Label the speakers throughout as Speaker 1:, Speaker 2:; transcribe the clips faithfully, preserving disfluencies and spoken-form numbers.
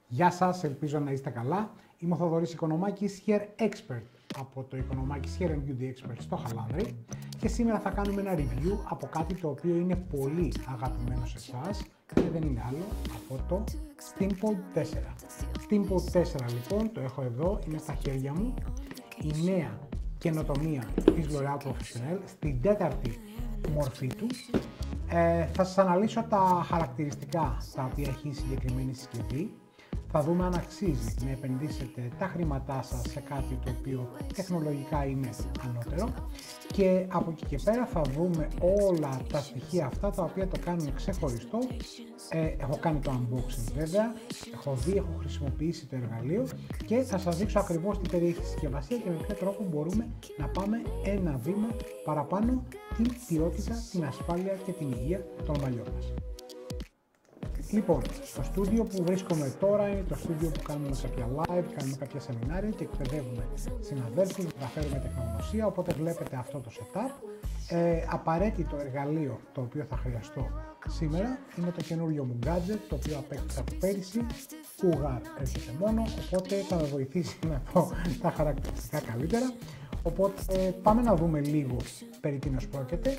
Speaker 1: Γεια σας, ελπίζω να είστε καλά. Είμαι ο Θοδωρής Οικονομάκης, Hair Expert από το Οικονομάκης Hair and Beauty Expert στο Χαλάνδρι και σήμερα θα κάνουμε ένα review από κάτι το οποίο είναι πολύ αγαπημένο σε εσάς και δεν είναι άλλο από το Steampod τέσσερα. Steampod τέσσερα λοιπόν, το έχω εδώ, είναι στα χέρια μου, η νέα καινοτομία της L'Oréal Professionnel στην τέταρτη μορφή του. Ε, θα σας αναλύσω τα χαρακτηριστικά τα οποία έχει η συγκεκριμένη συσκευή. Θα δούμε αν αξίζει να επενδύσετε τα χρήματά σας σε κάτι το οποίο τεχνολογικά είναι ανώτερο και από εκεί και πέρα θα δούμε όλα τα στοιχεία αυτά τα οποία το κάνουν ξεχωριστό. Ε, έχω κάνει το unboxing βέβαια, έχω δει, έχω χρησιμοποιήσει το εργαλείο και θα σας δείξω ακριβώς τι περιέχει η συσκευασία και με ποιο τρόπο μπορούμε να πάμε ένα βήμα παραπάνω την ποιότητα, την ασφάλεια και την υγεία των μαλλιών μας. Λοιπόν, το στούντιο που βρίσκομαι τώρα είναι το στούντιο που κάνουμε κάποια live, κάνουμε κάποια σεμινάρια και εκπαιδεύουμε συναδέλφους, μεταφέρουμε τεχνογνωσία, οπότε βλέπετε αυτό το setup. Ε, απαραίτητο εργαλείο το οποίο θα χρειαστώ σήμερα είναι το καινούριο μου gadget, το οποίο απέκτησα από πέρυσι. Cougar έρχεται μόνο, οπότε θα με βοηθήσει να πω τα χαρακτηριστικά καλύτερα. Οπότε ε, πάμε να δούμε λίγο περί τίνος πρόκειται.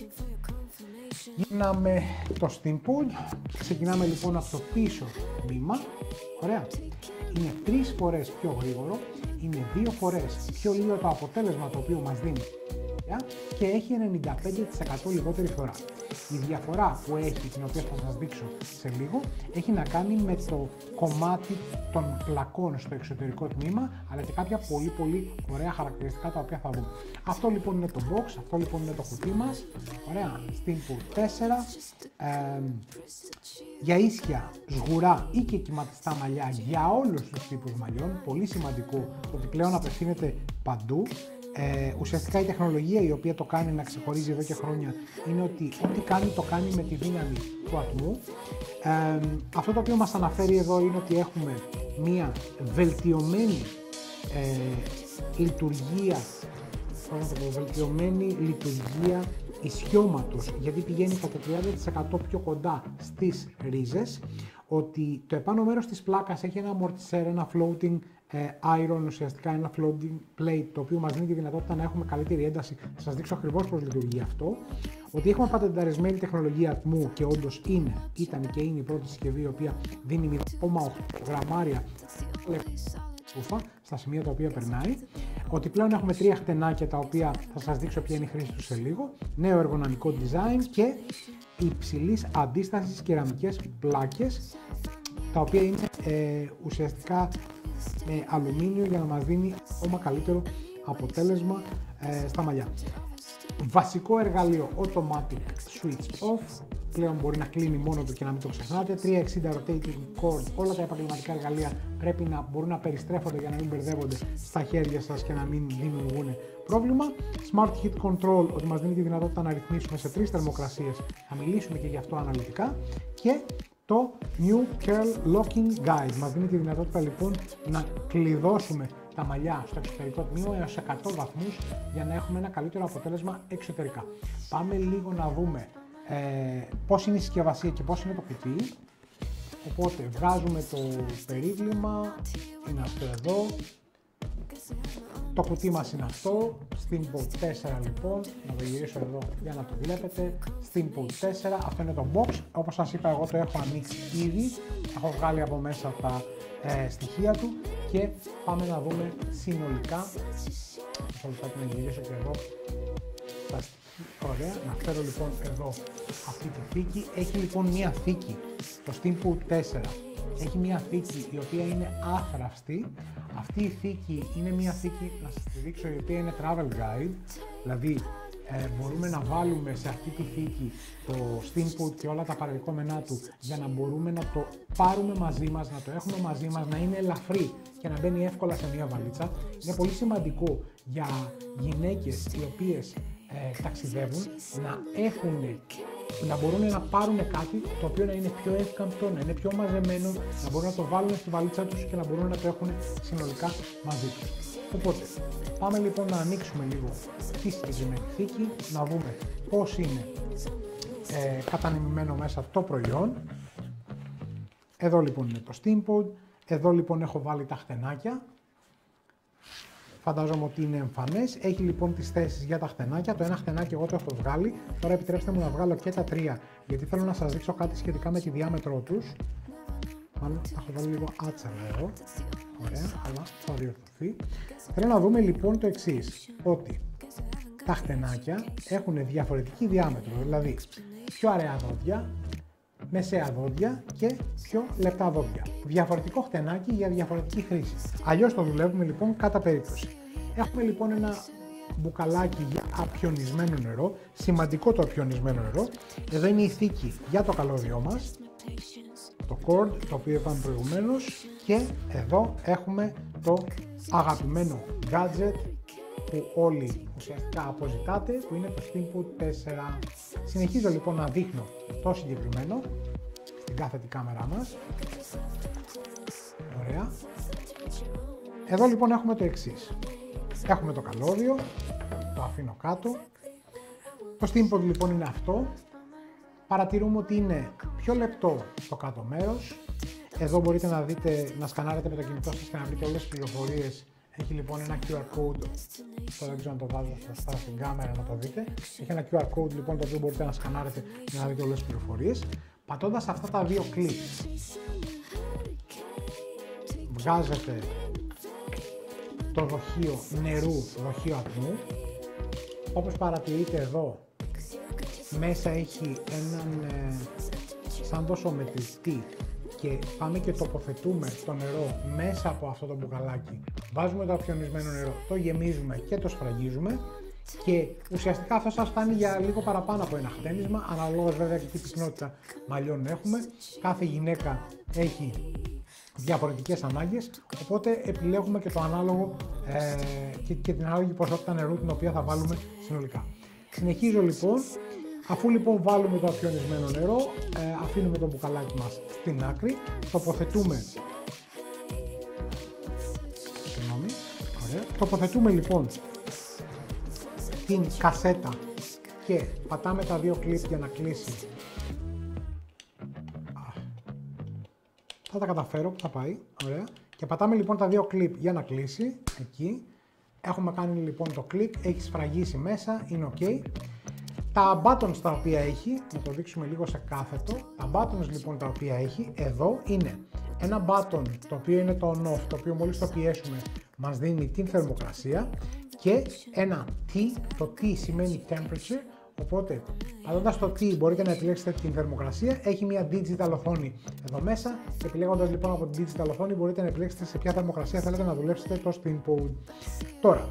Speaker 1: Γίναμε το Steampod, ξεκινάμε λοιπόν από το πίσω τμήμα, ωραία, είναι τρεις φορές πιο γρήγορο, είναι δύο φορές πιο λίγο το αποτέλεσμα το οποίο μας δίνει και έχει ενενήντα πέντε τοις εκατό λιγότερη φορά. Η διαφορά που έχει, την οποία θα σας δείξω σε λίγο, έχει να κάνει με το κομμάτι των πλακών στο εξωτερικό τμήμα, αλλά και κάποια πολύ πολύ ωραία χαρακτηριστικά τα οποία θα δούμε. Αυτό λοιπόν είναι το box, αυτό λοιπόν είναι το κουτί μας, ωραία, Steampod τέσσερα, ε, για ίσια, σγουρά ή και κυματιστά μαλλιά για όλους τους τύπους μαλλιών, πολύ σημαντικό ότι πλέον απευθύνεται παντού. Ε, ουσιαστικά η τεχνολογία η οποία το κάνει να ξεχωρίζει εδώ και χρόνια είναι ότι ό,τι κάνει το κάνει με τη δύναμη του ατμού. Ε, αυτό το οποίο μας αναφέρει εδώ είναι ότι έχουμε μία βελτιωμένη ε, λειτουργία, βελτιωμένη λειτουργία ισιώματος, γιατί πηγαίνει κατά τριάντα τοις εκατό πιο κοντά στις ρίζες, ότι το επάνω μέρος της πλάκας έχει ένα αμορτισέρ, ένα floating iron, ουσιαστικά ένα floating plate, το οποίο μας δίνει τη δυνατότητα να έχουμε καλύτερη ένταση. Θα σας δείξω ακριβώς πώς λειτουργεί αυτό. Ότι έχουμε πατενταρισμένη τεχνολογία ατμού και όντως είναι, ήταν και είναι η πρώτη συσκευή η οποία δίνει μηδέν κόμμα οκτώ γραμμάρια στα σημεία τα οποία περνάει. Ότι πλέον έχουμε τρία χτενάκια τα οποία θα σας δείξω ποια είναι η χρήση του σε λίγο. Νέο εργονομικό design και υψηλής αντίστασης κεραμικές πλάκες, τα οποία είναι ε, ουσιαστικά με αλουμίνιο για να μας δίνει ακόμα καλύτερο αποτέλεσμα ε, στα μαλλιά. Βασικό εργαλείο automatic switch off, πλέον μπορεί να κλείνει μόνο του και να μην το ξεχνάτε. τριακόσια εξήντα rotating cord, όλα τα επαγγελματικά εργαλεία πρέπει να μπορούν να περιστρέφονται για να μην μπερδεύονται στα χέρια σας και να μην δημιουργούν πρόβλημα. Smart heat control, ότι μας δίνει τη δυνατότητα να ρυθμίσουμε σε τρεις θερμοκρασίες, θα μιλήσουμε και γι' αυτό αναλυτικά. Και το New Curl Locking Guide μας δίνει τη δυνατότητα λοιπόν να κλειδώσουμε τα μαλλιά στο εξωτερικό τμήμα έως εκατό βαθμούς για να έχουμε ένα καλύτερο αποτέλεσμα εξωτερικά. Πάμε λίγο να δούμε ε, πώς είναι η συσκευασία και πώς είναι το κουτί. Οπότε βγάζουμε το περίβλημα, είναι αυτό εδώ. Το κουτί μας είναι αυτό, Steampod τέσσερα λοιπόν, να το γυρίσω εδώ για να το βλέπετε, Steampod τέσσερα, αυτό είναι το box, όπως σας είπα εγώ το έχω ανοίξει ήδη, έχω βγάλει από μέσα τα ε, στοιχεία του και πάμε να δούμε συνολικά, θα να γυρίσω και εδώ τα στοιχεία, ωραία, να φέρω λοιπόν εδώ αυτή τη θήκη, έχει λοιπόν μία θήκη, το Steampod τέσσερα. Έχει μια θήκη η οποία είναι άθραυστη. Αυτή η θήκη είναι μια θήκη, να σας τη δείξω, η οποία είναι travel guide. Δηλαδή ε, μπορούμε να βάλουμε σε αυτή τη θήκη το Steampod και όλα τα παρελκόμενά του για να μπορούμε να το πάρουμε μαζί μας, να το έχουμε μαζί μας, να είναι ελαφρύ και να μπαίνει εύκολα σε μια βαλίτσα. Είναι πολύ σημαντικό για γυναίκες οι οποίες ε, ταξιδεύουν να έχουν, να μπορούν να πάρουν κάτι το οποίο να είναι πιο εύκαμπτο, να είναι πιο μαζεμένο, να μπορούν να το βάλουν στη βαλίτσα τους και να μπορούν να το έχουν συνολικά μαζί τους. Οπότε, πάμε λοιπόν να ανοίξουμε λίγο τη συγκεκριμένη θήκη, να δούμε πώς είναι ε, κατανεμημένο μέσα το προϊόν. Εδώ λοιπόν είναι το Steampod, Εδώ λοιπόν έχω βάλει τα χτενάκια. Φαντάζομαι ότι είναι εμφανές. Έχει λοιπόν τις θέσεις για τα χτενάκια. Το ένα χτενάκι εγώ το έχω βγάλει. Τώρα επιτρέψτε μου να βγάλω και τα τρία, γιατί θέλω να σας δείξω κάτι σχετικά με τη διάμετρό τους. Μάλλον θα έχω βάλει λίγο άτσαλα εδώ. Ωραία, αλλά θα διορθωθεί. Θέλω να δούμε λοιπόν το εξής, ότι τα χτενάκια έχουν διαφορετική διάμετρο, δηλαδή πιο αραιά δόντια, μεσαία δόντια και πιο λεπτά δόντια. Διαφορετικό χτενάκι για διαφορετική χρήση. Αλλιώς το δουλεύουμε λοιπόν κατά περίπτωση. Έχουμε λοιπόν ένα μπουκαλάκι για απιονισμένο νερό, σημαντικό το απιονισμένο νερό. Εδώ είναι η θήκη για το καλώδιό μας, το cord, το οποίο είπαμε προηγουμένως, και εδώ έχουμε το αγαπημένο gadget που όλοι ουσιαστικά αποζητάτε, που είναι το Steamboat τέσσερα. Συνεχίζω λοιπόν να δείχνω το συγκεκριμένο στην κάθετη κάμερά μας. Ωραία. Εδώ λοιπόν έχουμε το εξής. Έχουμε το καλώδιο, το αφήνω κάτω. Το Steamboat λοιπόν είναι αυτό. Παρατηρούμε ότι είναι πιο λεπτό στο κάτω μέρος. Εδώ μπορείτε να δείτε, να σκανάρετε με το κινητό σας και να βρείτε όλες τις πληροφορίες. Έχει λοιπόν ένα κιου αρ code, τώρα δεν ξέρω να το βάζω σωστά στην κάμερα να το δείτε. Έχει ένα κιου αρ code λοιπόν το οποίο μπορείτε να σκανάρετε για να δείτε όλες τις πληροφορίες. Πατώντας αυτά τα δύο clips, βγάζετε το δοχείο νερού, δοχείο ατμού. Όπως παρατηρείτε εδώ, μέσα έχει έναν ε, σαν δοσομετρητή και πάμε και τοποθετούμε το νερό μέσα από αυτό το μπουκαλάκι. Βάζουμε το απιονισμένο νερό, το γεμίζουμε και το σφραγίζουμε και ουσιαστικά αυτό σας φτάνει για λίγο παραπάνω από ένα χτένισμα, αναλόγως βέβαια και τι πυκνότητα μαλλιών έχουμε. Κάθε γυναίκα έχει διαφορετικές ανάγκες, οπότε επιλέγουμε και το ανάλογο ε, και, και την ανάλογη ποσότητα νερού την οποία θα βάλουμε συνολικά. Συνεχίζω λοιπόν. Αφού λοιπόν βάλουμε το απιονισμένο νερό, ε, αφήνουμε το μπουκαλάκι μας στην άκρη, τοποθετούμε, Συγγνώμη, ωραία. τοποθετούμε λοιπόν την κασέτα και πατάμε τα δύο κλιπ για να κλείσει. Θα τα καταφέρω που θα πάει, ωραία. Και πατάμε λοιπόν τα δύο κλιπ για να κλείσει, εκεί. Έχουμε κάνει λοιπόν το κλικ, έχει σφραγίσει μέσα, είναι ok. Τα buttons τα οποία έχει, να το δείξουμε λίγο σε κάθετο, τα buttons λοιπόν τα οποία έχει, εδώ είναι ένα button το οποίο είναι το on-off, το οποίο μόλις το πιέσουμε μας δίνει την θερμοκρασία, και ένα T, το T σημαίνει temperature, οπότε πατώντας το T μπορείτε να επιλέξετε την θερμοκρασία, έχει μια digital οθόνη εδώ μέσα, και επιλέγοντας λοιπόν από την digital οθόνη μπορείτε να επιλέξετε σε ποια θερμοκρασία θέλετε να δουλέψετε το Steamboat. Τώρα,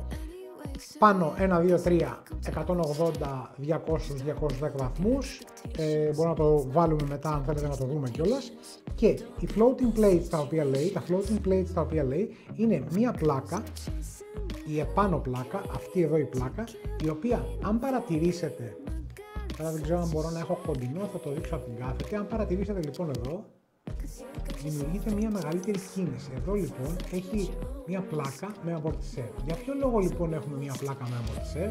Speaker 1: πάνω ένα, δύο, τρία, εκατόν ογδόντα, διακόσια, διακόσιους δέκα βαθμούς, ε, μπορούμε να το βάλουμε μετά αν θέλετε να το δούμε κιόλας. Και οι floating plates τα οποία λέει, τα floating plates τα οποία λέει είναι μία πλάκα, η επάνω πλάκα, αυτή εδώ η πλάκα, η οποία αν παρατηρήσετε, τώρα δεν ξέρω αν μπορώ να έχω κοντινό, θα το δείξω από την κάθετη, αν παρατηρήσετε λοιπόν εδώ, δημιουργείται μια μεγαλύτερη κίνηση. Εδώ λοιπόν έχει μια πλάκα με αμορτισέρ. Για ποιο λόγο λοιπόν έχουμε μια πλάκα με αμορτισέρ?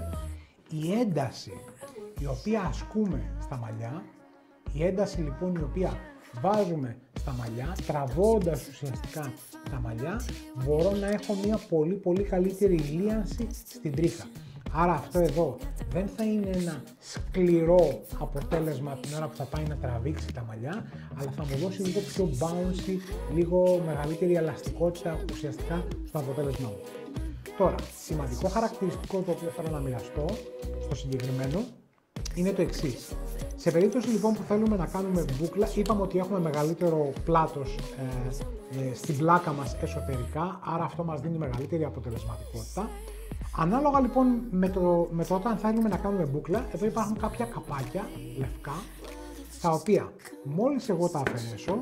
Speaker 1: Η ένταση η οποία ασκούμε στα μαλλιά, η ένταση λοιπόν η οποία βάζουμε στα μαλλιά, τραβώντας ουσιαστικά τα μαλλιά, μπορώ να έχω μια πολύ πολύ καλύτερη λίανση στην τρίχα. Άρα αυτό εδώ δεν θα είναι ένα σκληρό αποτέλεσμα την ώρα που θα πάει να τραβήξει τα μαλλιά, αλλά θα μου δώσει λίγο πιο bouncy, λίγο μεγαλύτερη ελαστικότητα ουσιαστικά στο αποτέλεσμά μου. Τώρα, σημαντικό χαρακτηριστικό το οποίο θέλω να μοιραστώ στο συγκεκριμένο είναι το εξής. Σε περίπτωση λοιπόν που θέλουμε να κάνουμε μπούκλα, είπαμε ότι έχουμε μεγαλύτερο πλάτος ε, ε, στην πλάκα μας εσωτερικά, άρα αυτό μας δίνει μεγαλύτερη αποτελεσματικότητα. Ανάλογα λοιπόν με το, με το όταν θέλουμε να κάνουμε μπούκλα, εδώ υπάρχουν κάποια καπάκια λευκά, τα οποία μόλις εγώ τα αφαιρέσω,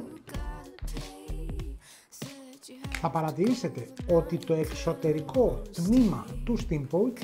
Speaker 1: θα παρατηρήσετε ότι το εξωτερικό τμήμα του Steamboat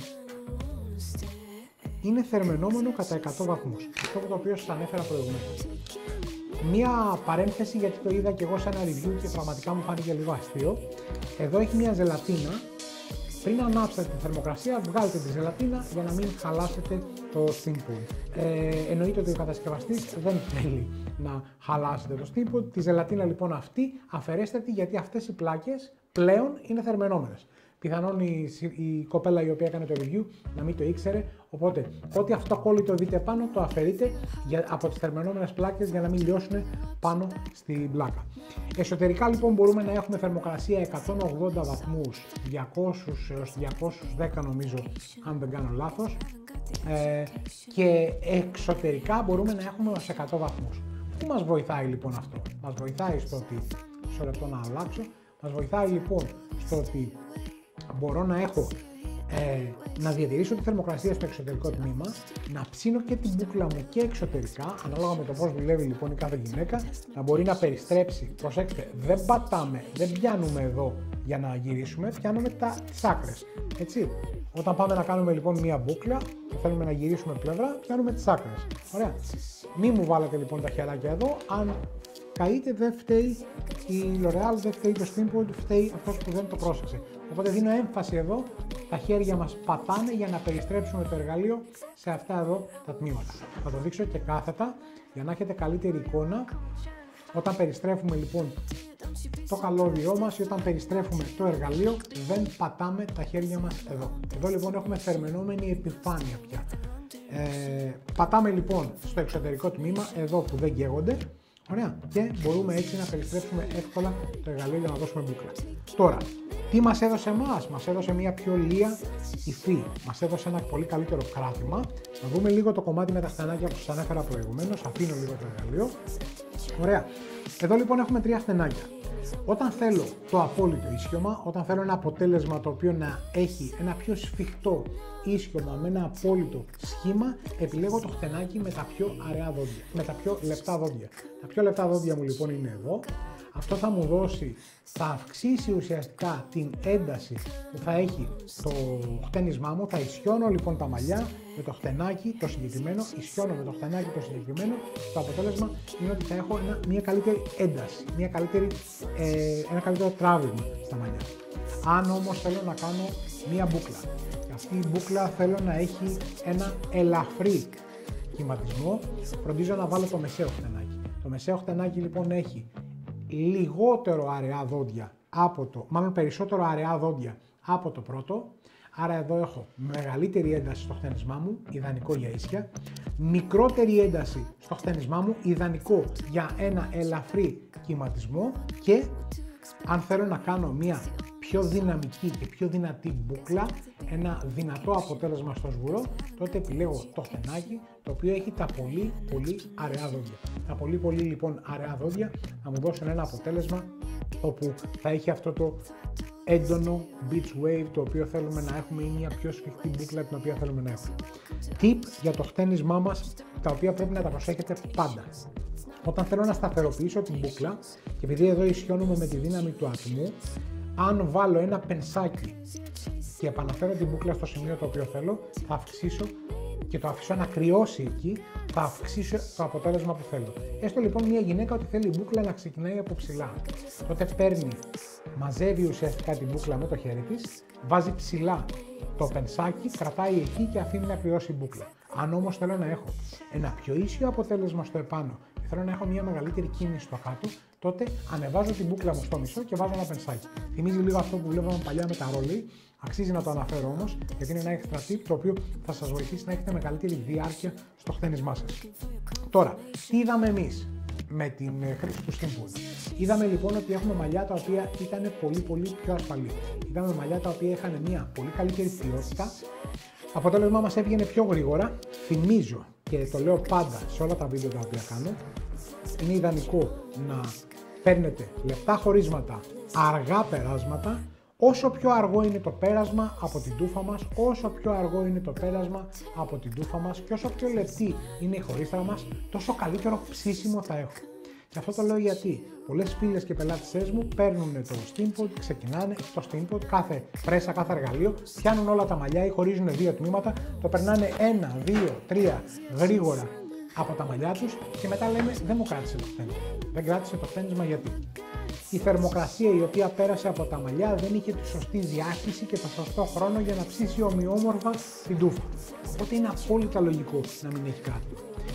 Speaker 1: είναι θερμαινόμενο κατά εκατό βαθμούς, αυτό το οποίο σας ανέφερα προηγουμένως. Μία παρένθεση, γιατί το είδα και εγώ σε ένα review και πραγματικά μου φάνηκε λίγο αστείο. Εδώ έχει μια ζελατίνα. Πριν ανάψετε τη θερμοκρασία, βγάλετε τη ζελατίνα για να μην χαλάσετε το Steamboat. Ε, εννοείται ότι ο κατασκευαστής δεν θέλει να χαλάσετε το steam pot. Τη ζελατίνα λοιπόν αυτή αφαιρέστε τη, γιατί αυτές οι πλάκες πλέον είναι θερμαινόμενες. Πιθανόν η, η κοπέλα η οποία έκανε το review να μην το ήξερε, οπότε ό,τι αυτοκόλλητο δείτε πάνω το αφαιρείτε για, από τις θερμαινόμενες πλάκες για να μην λιώσουν πάνω στην πλάκα. Εσωτερικά λοιπόν μπορούμε να έχουμε θερμοκρασία εκατόν ογδόντα βαθμούς, διακόσια έως διακόσια δέκα νομίζω, αν δεν κάνω λάθος, ε, και εξωτερικά μπορούμε να έχουμε ως εκατό βαθμούς. Πού μας βοηθάει λοιπόν αυτό? Μας βοηθάει στο ότι, μισό λεπτό να αλλάξω, μας βοηθάει λοιπόν στο ότι μπορώ να έχω, ε, να διατηρήσω τη θερμοκρασία στο εξωτερικό τμήμα, να ψήνω και την μπούκλα μου και εξωτερικά, ανάλογα με το πώς δουλεύει λοιπόν η κάθε γυναίκα, να μπορεί να περιστρέψει. Προσέξτε, δεν πατάμε, δεν πιάνουμε εδώ για να γυρίσουμε, πιάνουμε τα, τις άκρες, έτσι. Όταν πάμε να κάνουμε λοιπόν μία μπούκλα και θέλουμε να γυρίσουμε πλευρά, πιάνουμε τις άκρες. Ωραία. Μη μου βάλετε λοιπόν τα χεράκια εδώ, αν καείτε δεν φταίει η L'Oréal, δεν φταίει το steam pot, φταίει αυτός που δεν το πρόσεξε. Οπότε δίνω έμφαση εδώ, τα χέρια μας πατάνε για να περιστρέψουμε το εργαλείο σε αυτά εδώ τα τμήματα. Θα το δείξω και κάθετα για να έχετε καλύτερη εικόνα. Όταν περιστρέφουμε λοιπόν το καλώδιό μας ή όταν περιστρέφουμε το εργαλείο, δεν πατάμε τα χέρια μας εδώ. Εδώ λοιπόν έχουμε θερμαινόμενη επιφάνεια πια. Ε, πατάμε λοιπόν στο εξωτερικό τμήμα, εδώ που δεν καίγονται. Ωραία. Και μπορούμε έτσι να περιστρέψουμε εύκολα το εργαλείο για να δώσουμε μπούκλα. Τώρα, τι μας έδωσε εμάς? Μας έδωσε μια πιο λία υφή. Μας έδωσε ένα πολύ καλύτερο κράτημα. Να δούμε λίγο το κομμάτι με τα στενάκια που σας ανέφερα προηγουμένως. Αφήνω λίγο το εργαλείο. Ωραία. Εδώ λοιπόν έχουμε τρία στενάκια. Όταν θέλω το απόλυτο ίσιωμα, όταν θέλω ένα αποτέλεσμα το οποίο να έχει ένα πιο σφιχτό ίσιωμα με ένα απόλυτο σχήμα, επιλέγω το χτενάκι με τα πιο αραιά δόντια, με τα πιο λεπτά δόντια. Τα πιο λεπτά δόντια μου λοιπόν είναι εδώ. Αυτό θα μου δώσει, θα αυξήσει ουσιαστικά την ένταση που θα έχει το χτένισμά μου. Θα ισιώνω λοιπόν τα μαλλιά με το χτενάκι το συγκεκριμένο, ισιώνω με το χτενάκι το συγκεκριμένο. Το αποτέλεσμα είναι ότι θα έχω ένα, μια καλύτερη ένταση, μια καλύτερη, ε, ένα καλύτερο τράβηγμα στα μαλλιά. Αν όμως θέλω να κάνω μια μπούκλα, και αυτή η μπούκλα θέλω να έχει ένα ελαφρύ κυματισμό, φροντίζω να βάλω το μεσαίο χτενάκι. Το μεσαίο χτενάκι λοιπόν έχει λιγότερο αραιά δόντια από το, μάλλον περισσότερο αραιά δόντια από το πρώτο, άρα εδώ έχω μεγαλύτερη ένταση στο χτένισμά μου, ιδανικό για ίσια, μικρότερη ένταση στο χτένισμά μου, ιδανικό για ένα ελαφρύ κυματισμό, και αν θέλω να κάνω μια πιο δυναμική και πιο δυνατή μπούκλα, ένα δυνατό αποτέλεσμα στο σγουρό, τότε επιλέγω το χτενάκι, το οποίο έχει τα πολύ πολύ αραιά δόντια. Τα πολύ πολύ λοιπόν αραιά δόντια θα μου δώσουν ένα αποτέλεσμα όπου θα έχει αυτό το έντονο beach wave το οποίο θέλουμε να έχουμε, ή μια πιο σφιχτή μπούκλα την οποία θέλουμε να έχουμε. Tip για το χτένισμά μας, τα οποία πρέπει να τα προσέχετε πάντα. Όταν θέλω να σταθεροποιήσω την μπούκλα, και επειδή εδώ ισιώνουμε με τη δύναμη του ατμού, αν βάλω ένα πενσάκι και επαναφέρω την μπούκλα στο σημείο το οποίο θέλω, θα αυξήσω και το αφήσω να κρυώσει εκεί, θα αυξήσω το αποτέλεσμα που θέλω. Έστω λοιπόν μια γυναίκα ότι θέλει η μπούκλα να ξεκινάει από ψηλά. Τότε παίρνει, μαζεύει ουσιαστικά την μπούκλα με το χέρι της, βάζει ψηλά το πενσάκι, κρατάει εκεί και αφήνει να κρυώσει η μπούκλα. Αν όμως θέλω να έχω ένα πιο ίσιο αποτέλεσμα στο επάνω και θέλω να έχω μια μεγαλύτερη κίνηση στο κάτω, τότε ανεβάζω την μπούκλα μου στο μισό και βάζω ένα πενσάκι. Θυμίζει λίγο αυτό που βλέπαμε παλιά με τα ρόλι. Αξίζει να το αναφέρω όμως, γιατί είναι ένα extra tip το οποίο θα σας βοηθήσει να έχετε μεγαλύτερη διάρκεια στο χτένισμά σας. Τώρα, τι είδαμε εμείς με την χρήση του steam pot? Είδαμε λοιπόν ότι έχουμε μαλλιά τα οποία ήταν πολύ πολύ πιο ασφαλή. Είδαμε μαλλιά τα οποία είχαν μια πολύ καλύτερη ποιότητα. Αποτέλεσμά μας έβγαινε πιο γρήγορα. Θυμίζω και το λέω πάντα σε όλα τα βίντεο τα οποία κάνω, είναι ιδανικό να παίρνετε λεπτά χωρίσματα, αργά περάσματα. Όσο πιο αργό είναι το πέρασμα από την τούφα μας, όσο πιο αργό είναι το πέρασμα από την τούφα μας και όσο πιο λεπτή είναι η χωρίστρα μας, τόσο καλύτερο ψήσιμο θα έχω. Και αυτό το λέω γιατί πολλές φίλες και πελάτησές μου παίρνουν το steam pot, ξεκινάνε το steam pot, κάθε πρέσα, κάθε εργαλείο, πιάνουν όλα τα μαλλιά ή χωρίζουν δύο τμήματα, το περνάνε ένα, δύο, τρία γρήγορα από τα μαλλιά τους και μετά λέμε δεν μου κράτησε το χτένισμα. Δεν κράτησε το χτένισμα γιατί η θερμοκρασία η οποία πέρασε από τα μαλλιά δεν είχε τη σωστή διάχυση και το σωστό χρόνο για να ψήσει ομοιόμορφα την τούφα. Οπότε είναι απόλυτα λογικό να μην έχει κάτι.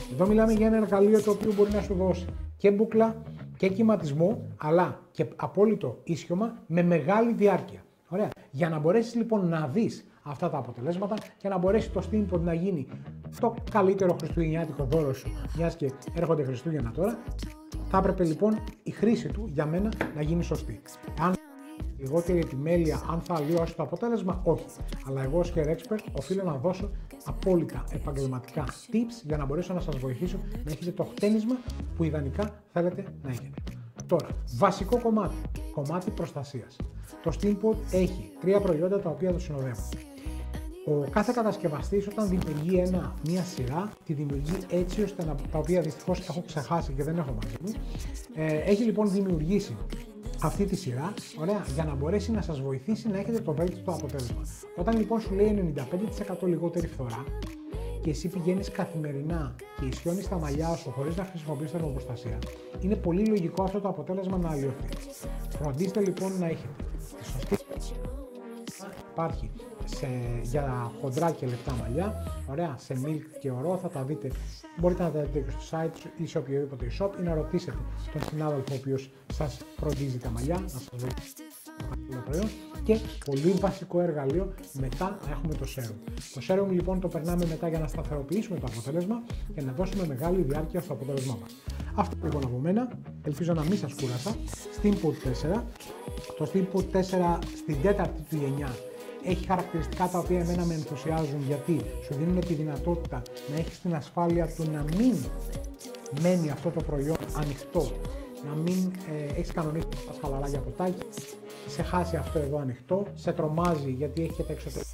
Speaker 1: Εδώ μιλάμε για ένα εργαλείο το οποίο μπορεί να σου δώσει και μπουκλα και κυματισμό, αλλά και απόλυτο ίσιωμα με μεγάλη διάρκεια. Ωραία. Για να μπορέσεις λοιπόν να δεις αυτά τα αποτελέσματα και να μπορέσει το Steampod να γίνει το καλύτερο χριστουγεννιάτικο δώρο σου, μιας και έρχονται Χριστούγεννα τώρα, θα έπρεπε λοιπόν η χρήση του για μένα να γίνει σωστή. Αν λιγότερη επιμέλεια, αν θα αλλοιώσει το αποτέλεσμα, όχι. Αλλά εγώ ως hair expert οφείλω να δώσω απόλυτα επαγγελματικά tips για να μπορέσω να σας βοηθήσω να έχετε το χτένισμα που ιδανικά θέλετε να έχετε. Τώρα, βασικό κομμάτι, κομμάτι προστασίας. Το Steampod έχει τρία προϊόντα τα οποία το συνοδεύουν. Ο κάθε κατασκευαστής όταν δημιουργεί ένα, μια σειρά, τη δημιουργεί έτσι ώστε να, τα οποία δυστυχώς έχω ξεχάσει και δεν έχω μαζί μου. Ε, έχει λοιπόν δημιουργήσει αυτή τη σειρά, ωραία, για να μπορέσει να σας βοηθήσει να έχετε το βέλτιστο αποτέλεσμα. Όταν λοιπόν σου λέει ενενήντα πέντε τοις εκατό λιγότερη φθορά και εσύ πηγαίνεις καθημερινά και ισιώνεις τα μαλλιά σου χωρίς να χρησιμοποιείς θερμοπροστασία, είναι πολύ λογικό αυτό το αποτέλεσμα να αλλοιωθεί. Φροντίστε λοιπόν να έχετε τη σωστή. Υπάρχει σε, για χοντρά και λεπτά μαλλιά, ωραία, σε milk και ορό, θα τα δείτε, μπορείτε να τα δείτε και στο site ή σε οποιοδήποτε shop ή να ρωτήσετε τον συνάδελφο ο οποίος σας φροντίζει τα μαλλιά, να σας βοηθήσει το προϊόν. Και πολύ βασικό εργαλείο μετά να έχουμε το serum. Το serum λοιπόν το περνάμε μετά για να σταθεροποιήσουμε το αποτέλεσμα και να δώσουμε μεγάλη διάρκεια στο αποτέλεσμά μας. Αυτό λοιπόν από μένα, ελπίζω να μην σας κούρασα. Steampod τέσσερα, το Steampod τέσσερα στην τέταρτη του γενιά έχει χαρακτηριστικά τα οποία εμένα με ενθουσιάζουν, γιατί σου δίνουν τη δυνατότητα να έχεις την ασφάλεια του να μην μένει αυτό το προϊόν ανοιχτό, να μην ε, έχεις κανονίσει τα χαλαρά για ποτάκι, σε χάσει αυτό εδώ ανοιχτό, σε τρομάζει γιατί έχει και τα εξωτερικά.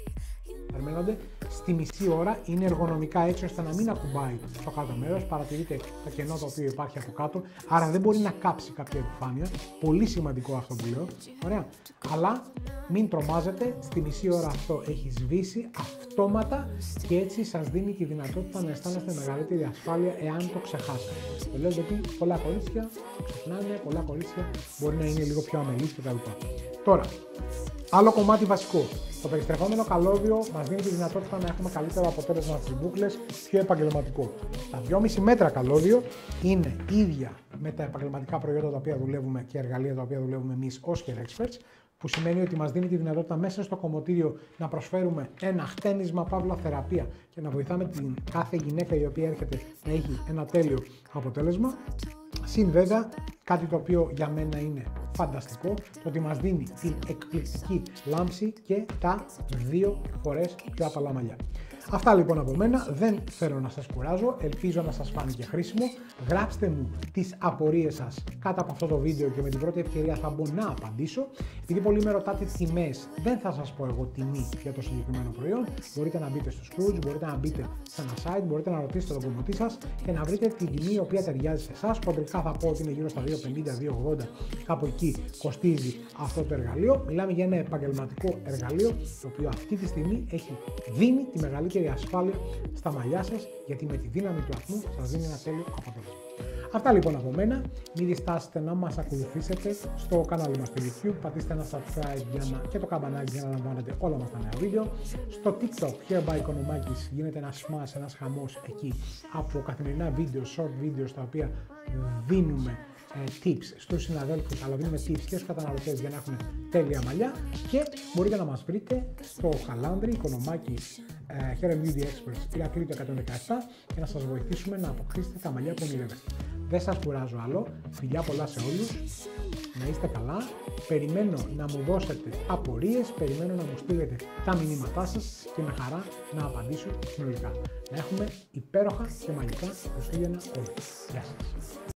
Speaker 1: Στη μισή ώρα είναι εργονομικά έτσι ώστε να μην ακουμπάει στο κάτω μέρος, παρατηρείτε το κενό το οποίο υπάρχει από κάτω, άρα δεν μπορεί να κάψει κάποια επιφάνεια, πολύ σημαντικό αυτό που λέω, ωραία, αλλά μην τρομάζετε, στη μισή ώρα αυτό έχει σβήσει αυτόματα και έτσι σας δίνει τη δυνατότητα να αισθάνεστε μεγαλύτερη ασφάλεια εάν το ξεχάσετε. Το λέω γιατί πολλά κορίτσια το ξεχνάνε, πολλά κορίτσια μπορεί να είναι λίγο πιο αμελείς κτλ. Τώρα, άλλο κομμάτι βασικό. Το περιστρεφόμενο καλώδιο μας δίνει τη δυνατότητα να έχουμε καλύτερο αποτέλεσμα στις μπούκλες, πιο επαγγελματικό. Τα δυόμισι μέτρα καλώδιο είναι ίδια με τα επαγγελματικά προϊόντα τα οποία δουλεύουμε και εργαλεία τα οποία δουλεύουμε εμείς ως hair experts, που σημαίνει ότι μας δίνει τη δυνατότητα μέσα στο κομμωτήριο να προσφέρουμε ένα χτένισμα, παύλα θεραπεία και να βοηθάμε την κάθε γυναίκα η οποία έρχεται να έχει ένα τέλειο αποτέλεσμα. Συν βέβαια κάτι το οποίο για μένα είναι φανταστικό, το ότι μας δίνει την εκπληκτική λάμψη και τα δύο φορές πιο απαλά μαλλιά. Αυτά λοιπόν από μένα, δεν θέλω να σας κουράζω, ελπίζω να σας φάνηκε χρήσιμο. Γράψτε μου τις απορίες σας κάτω από αυτό το βίντεο και με την πρώτη ευκαιρία θα μπω να απαντήσω. Επειδή πολλοί με ρωτάτε τιμές, δεν θα σας πω εγώ τιμή για το συγκεκριμένο προϊόν. Μπορείτε να μπείτε στο Scrooge, μπορείτε να μπείτε σε ένα site, μπορείτε να ρωτήσετε τον κομμωτή σας και να βρείτε την τιμή η οποία ταιριάζει σε εσάς. Κοντρικά θα πω ότι είναι γύρω στα δύο πενήντα με δύο ογδόντα, κάπου εκεί κοστίζει αυτό το εργαλείο. Μιλάμε για ένα επαγγελματικό εργαλείο, το οποίο αυτή τη στιγμή έχει δίνει τη μεγαλύτερη ασφάλεια στα μαλλιά σας, γιατί με τη δύναμη του ατμού σας δίνει ένα τέλειο αποτέλεσμα. Αυτά λοιπόν από μένα, μην διστάσετε να μας ακολουθήσετε στο κανάλι μας στο YouTube, πατήστε ένα subscribe για να... και το καμπανάκι για να λαμβάνετε όλα μας τα νέα βίντεο. Στο TikTok, Hair by Konomaki, γίνεται ένα smash, ένας χαμός εκεί από καθημερινά βίντεο, short videos, τα οποία δίνουμε ε, tips στους συναδέλφους, αλλά δίνουμε tips και στους καταναλωτές για να έχουν τέλεια μαλλιά, και μπορείτε να μας βρείτε στο Χαλάνδρη, Konomaki uh, Hair and Beauty Experts, Ηρακλείου εκατόν δεκαεπτά, και να σας βοηθήσουμε να αποκτήσετε τα μαλλιά που ονειρεύεστε. Δεν σας κουράζω άλλο, φιλιά πολλά σε όλους, να είστε καλά, περιμένω να μου δώσετε απορίες, περιμένω να μου στείλετε τα μηνύματά σας και με χαρά να απαντήσω συνολικά. Να έχουμε υπέροχα και μαγικά Χριστούγεννα όλοι. Γεια σας.